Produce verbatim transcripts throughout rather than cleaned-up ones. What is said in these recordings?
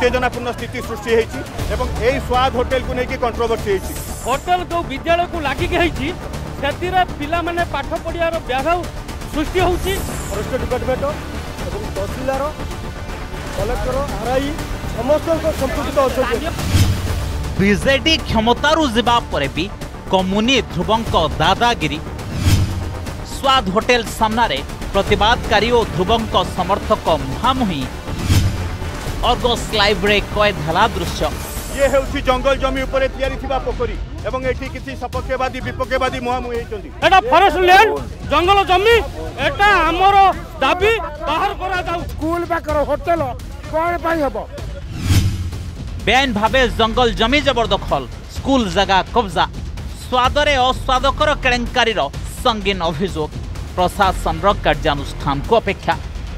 उत्तेजनापूर्ण स्थिति सृष्टि होती स्वाद होटेल को लेकिन कंट्रोवर्सी होटेल जो विद्यालय को लगिकी पिला माने पाठ पढ़ियार व्याघात सृष्टि होती फॉरेस्ट डिपार्टमेंट और तहसीलदार कलेक्टर आरआई समस्त संपुक्त अच्छा बीजेडी क्षमतारू जीवा परे भी कमुनी ध्रुवंक दादागिरी स्वाद होटेल सामने प्रतिवादकारी और ध्रुवंक समर्थक मुहांमुही अर्गस लाइव रे कैद हला दृश्य ये हेउछि जंगल जमी उपरे तैयारी थिबा पोखरी एवं एठी किछि सपक्षवादी विपक्षवादी मुहांमुही होइचंदी एटा फॉरेस्ट लैंड जंगल जमी एटा हमरो दाबी बाहर करा जाऊ स्कूल पाकर होटेल कोन पाई हबो बेआईन भावे जंगल जमी जबरदखल स्कूल जगह कब्जा स्वादरे अस्वादकर केलेंकारीर संगीन अभियोग प्रशासन कार्यानुष्ठान को अपेक्षा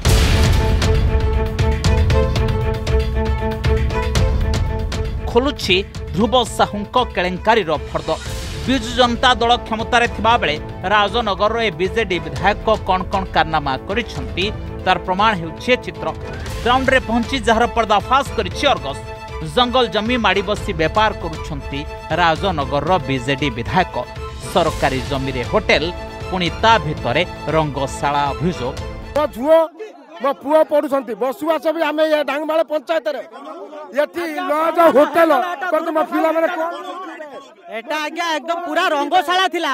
खोलुछि ध्रुव साहू केलेंकारीर फर्द विजु जनता दल क्षमतार थिबा बेले राजनगर ए बीजेडी विधायक कौन कौन कारनामा करिसेंती तार प्रमाण हेउछि चित्र ग्राउंड रे पहुंची जहार पर्दाफाश करिछि अर्गस जंगल जमी माड़ी बसी बेपार करुछंती राजनगर बीजेडी विधायक सरकारी जमी रे होटेल पुणी ता भितरे रंगशाला अभियोग मो झुओ मो पुओ पढुछंती बसुवास भी आमे ये डांगमाळ पंचायत रे यति लॉज होटेल करते मो पिला माने एटा आज्ञा एकदम पूरा रंगशाला थिला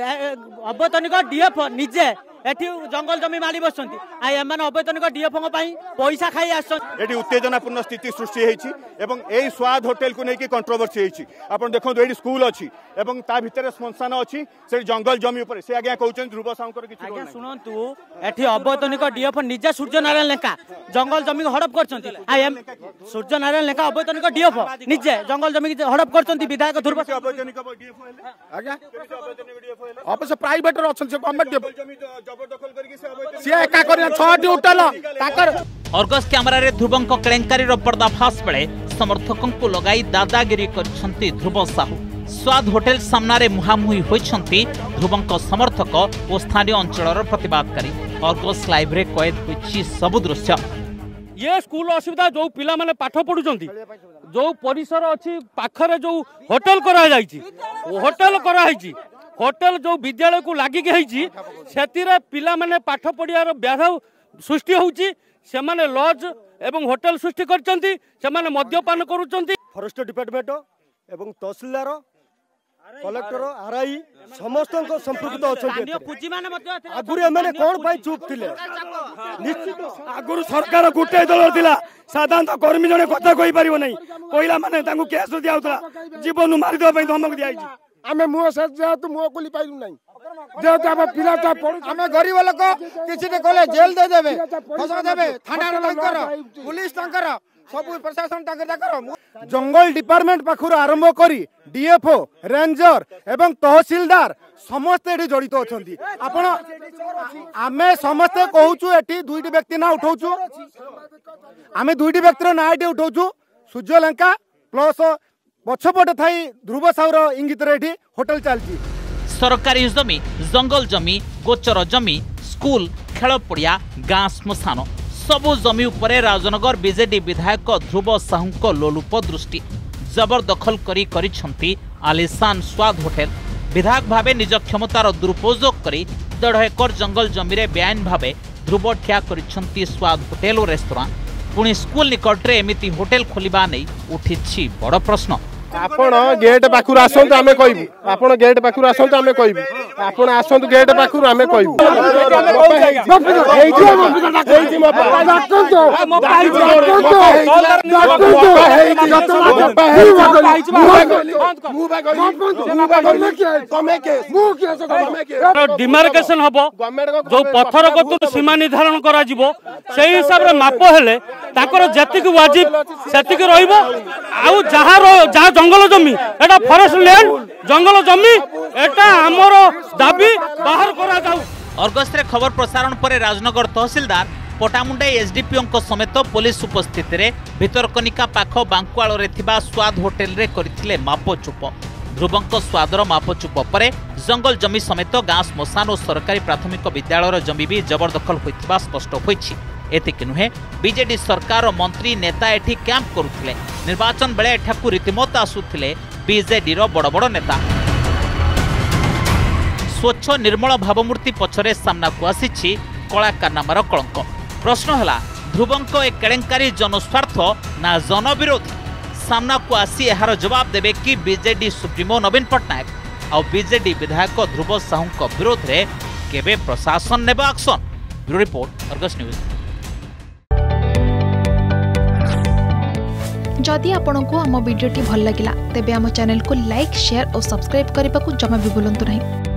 अबतनिक डीएफ निजे एठी जंगल जमी माली बसंती आ एमान अबैतनिक डीएफओ पई पैसा खाई आछन एठी उत्तेजनापूर्ण स्थिति सृष्टि होईछि एवं एई स्वाद होटेल को लेकिन कंट्रोवर्सी होईछि आपण देखंतु एठी स्कूल अछि एवं ता भितरे श्मशान अछि से जंगल जमी ऊपर से आज्ञा कहउछन ध्रुव साउकर किछि आज्ञा सुनंतु एठी अबैतनिक डीएफओ निजे सूर्य नारायण लेखा जंगल जमी हड़प करछंती आ एम सूर्य नारायण लेखा अबैतनिक डीएफओ निजे जंगल जमी हड़प करछंती विधायक ध्रुव अबैतनिक डीएफओ हेले आज्ञा अबैतनिक डीएफओ हेले अबसे प्राइवेट रो अछन से गवर्नमेंट जमी जबरदखल करके से से एका करिया छटी होटल ताकर अर्गस कैमरा रे ध्रुवंक केलेंकारीर पर्दाफाश बेले समर्थकों को लगाई दादागिरी करछंती ध्रुव साहू स्वाद होटेल सामने मुहांमुही होइछंती ध्रुवंक समर्थक और स्थानीय अंचलर प्रतिवादकारी अर्गस लाइव रे कैद होइछि सब दृश्य ये स्कूल असुविधा जो पिला माने पाठ पढुचंती जो परिसर अछि पाखरे जो होटेल करा जाईछि होटेल करा हाइछि होटेल जो विद्यालय को लगिकी होइछि सेतिरे पिला माने पाठ पढ़ियार व्याघात सृष्टि होउछि से माने लॉज एवं होटेल सृष्टि करचंती से माने मद्यपान करूचंती फॉरेस्ट डिपार्टमेंट एवं तहसीलदार कलेक्टर आरआई समस्त संपुक्त अच्छा आगुरी एमाने कोन पाई चुप थिले निश्चित आगुरी सरकार गुटे दल थिला साधारण कर्मी जने कथा कहि परिबो नै कोइला माने तांगु केस दियाउतला जीवन मारि दो पई धमक दियाइछि आमे मुह से जेतु मुह कुली पाइलु नै जेतु आम पिला ता पढु आमे गरीब लोक किछि ने कोले जेल दे देबे फसा देबे थाना रे टंकर पुलिस टंकर सब प्रशासन टंकर टंकर जंगल डिपार्टमेंट पाखुर आरंभ करी डीएफओ रेंजर एवं तहसीलदार समस्त एठी जड़ित अछंती आपण आमे समस्त कहूचु एठी दुईटी व्यक्ति ना उठाउचु आमे दुईटी व्यक्तिर ना एठी उठाउचु सूर्य लंका प्लस पछपटे थाई ध्रुव साउर इंगित रे एठी होटल चलची सरकारी जमी जंगल जमी गोचर जमी स्कूल खेल पड़िया गाँ श्मशान सबु जमी उपरे राजनगर बीजेडी विधायक ध्रुव साहू लोलुप दृष्टि जबरदखल करी करिछंती आलिशान स्वाद होटेल विधायक भावे निज क्षमतार दुरुपयोग करी देढ़ एकर जंगल जमी रे बेआईन भावे ध्रुव ठिया करिछंती स्वाद होटेल और रेस्तोरां पुणी स्कूल निकटरे एमिति होटेल खोलिबा नै उठिछि बड़ प्रश्न आपण गेट पाखुर आसंतु आमे कहबू आपण गेट पाखुर आसंतु आमे कहबू आपण आसंतु गेट पाखुर आमे कहबू डिमार्केशन हबो जो पत्थर कतु सीमा निर्धारण करा जिवो सेही हिसाब रे माप हेले ताकर जतिक वाजिब सेतिक रहइबो आउ जहार जहा जंगल जमी एटा फॉरेस्ट लैंड जंगल जमी एटा हमर दाबी बाहर करा जाऊ अर्गस रे खबर प्रसारण पर राजनगर तहसीलदार पटामुंडा एसडीपीओ समेत पुलिस उपस्थित रे भितरकनिका पाख बांकुआल रे थिबा स्वाद होटेल रे करथिले मापचुप ध्रुवंक स्वादर मापचुप परे जंगल जमी समेत गाँ श्मशान और सरकारी प्राथमिक विद्यालय जमी भी जबरदखल होइथिबा स्पष्ट होइछि। एतिक नुहे बीजेडी सरकार और मंत्री नेता एठी कैंप करुथिले निर्वाचन बेले एठाकु रीतिमत आसुथिले बीजेडी रो बड़ बड़ नेता स्वच्छ निर्मल भावमूर्ति पछरे सामना को आसीछि कला कारनामार कलंक प्रश्न हला ध्रुवंक ए केलेंकारी जनस्वार्थ ना जनविरोधी सामना को आसी एहार जवाब देबे कि बीजेडी सुप्रीमो नवीन पट्टनायक और बीजेडी विधायक ध्रुव साहू विरोध में केबे प्रशासन नेबा action. Bureau report Argus news. जदि आपंक आम भिडी भल लगा तेब आम चैनल को लाइक शेयर और सब्सक्राइब करने को जमा भी भूलु नहीं।